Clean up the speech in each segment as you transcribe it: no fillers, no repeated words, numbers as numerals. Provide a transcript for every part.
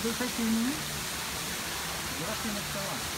Deixa-me. Graças a Deus.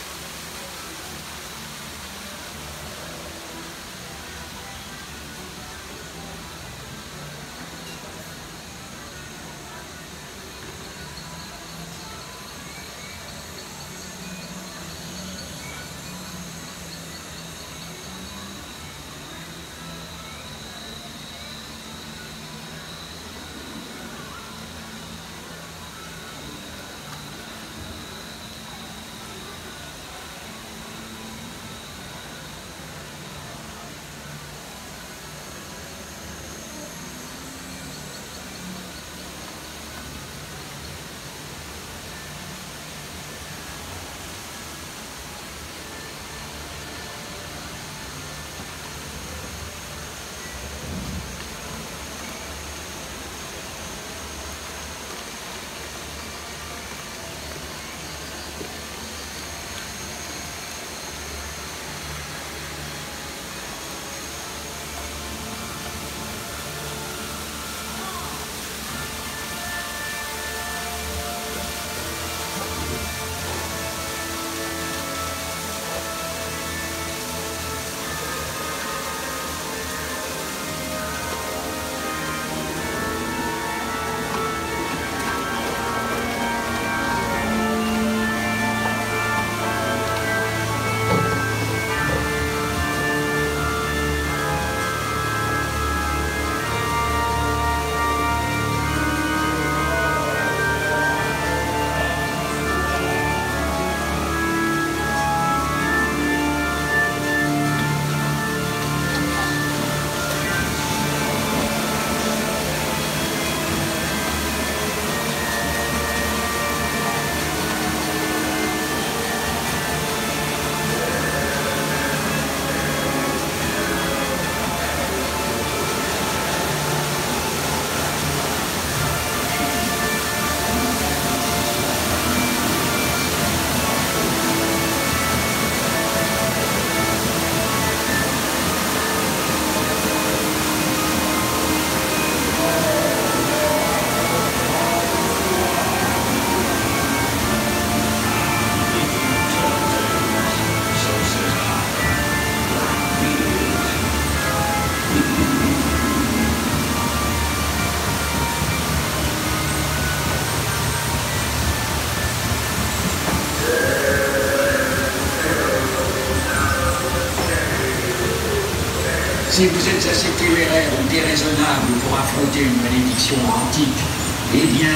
Si vous êtes assez téméraire ou déraisonnable pour affronter une malédiction antique, eh bien,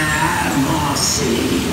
avancez.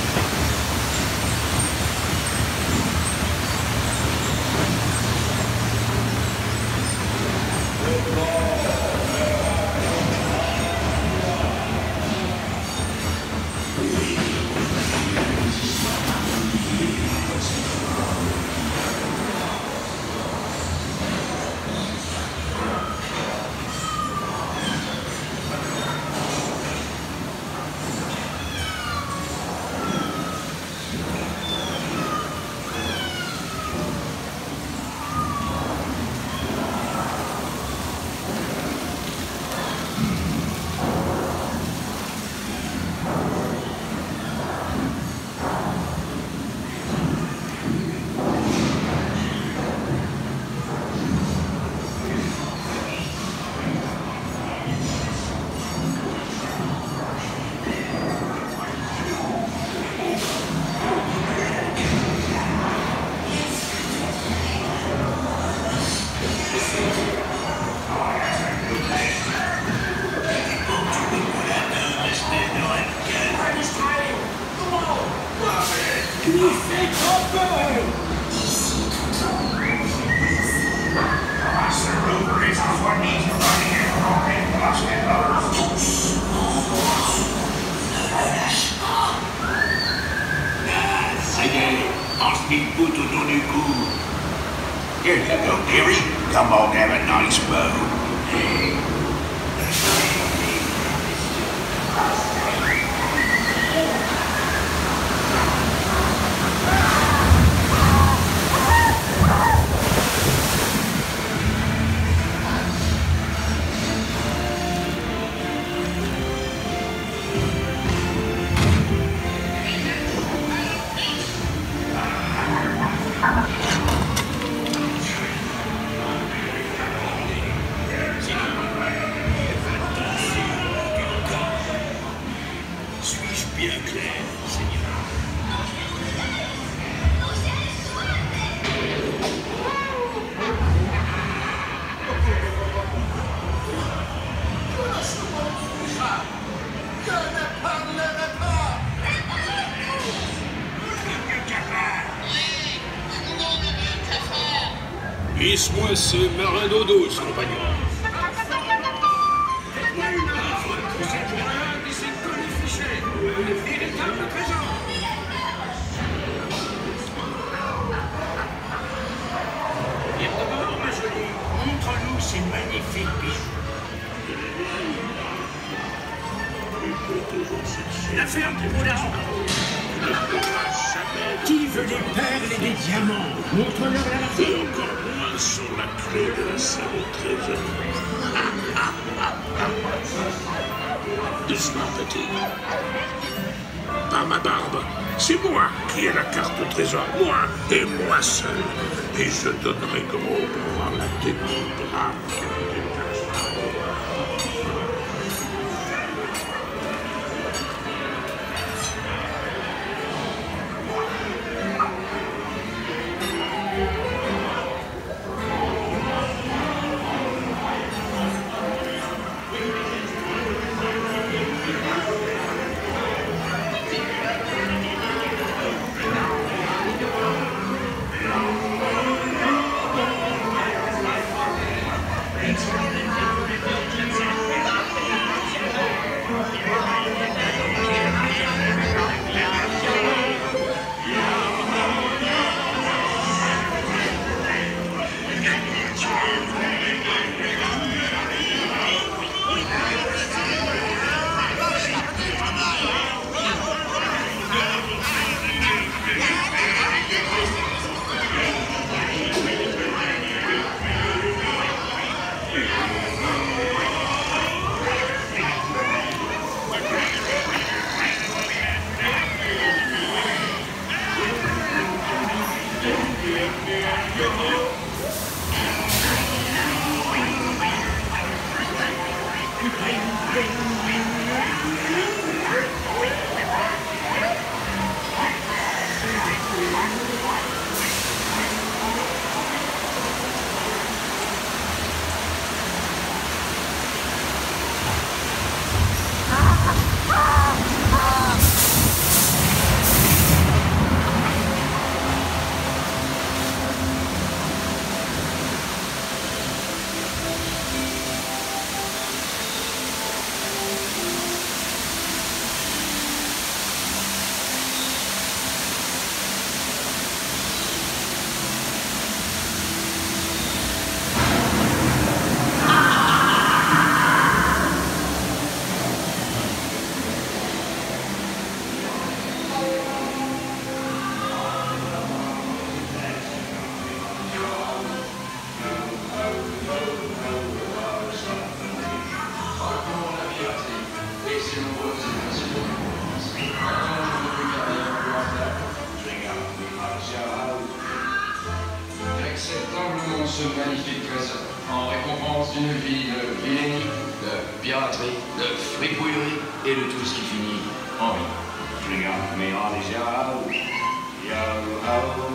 Here you go, dearie. Come on, have a nice boat. Hisse-moi ce marin d'eau douce, compagnon. Faites-moi une offre que cette journée et ses colifichets, un véritable trésor. Et d'abord, ma jolie, montre-nous ces magnifiques bijoux. La ferme pour la Qui veut des perles et des diamants? Montre-leur la Et encore moins sur la clé de la salle au trésor. Doucement, petit. Par ma barbe, c'est moi qui ai la carte au trésor. Moi et moi seul. Et je donnerai gros pour voir la tête du brave. Ce magnifique trésor, en récompense d'une vie de vilainie, de piraterie, de fripouillerie et de tout ce qui finit en vie. Regarde-moi les yeux. Yo ho,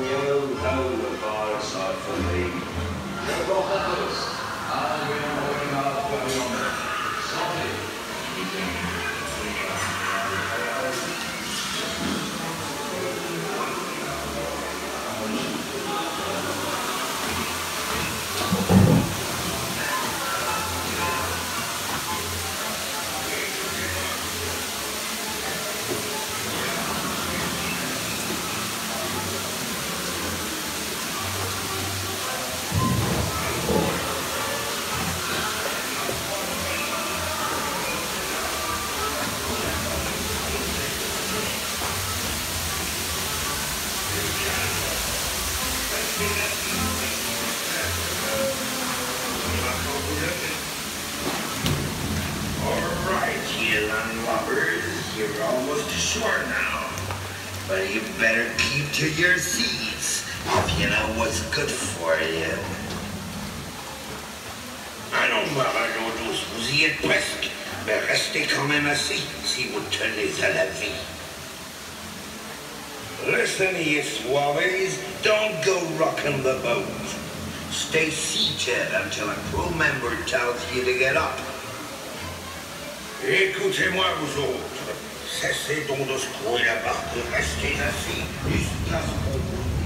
le ball side for me. Je porte un toast à William Renard Perriand. Santé. You're almost ashore now, but you better keep to your seats if you know what's good for you. Allons, marin d'eau douce, vous y êtes presque, mais restez quand même assis si vous tenez à la vie. Listen, you suaves, don't go rocking the boat. Stay seated until a crew member tells you to get up. Écoutez-moi, vous autres. Cessez donc de secouer la barque, restez assis jusqu'à ce qu'on vous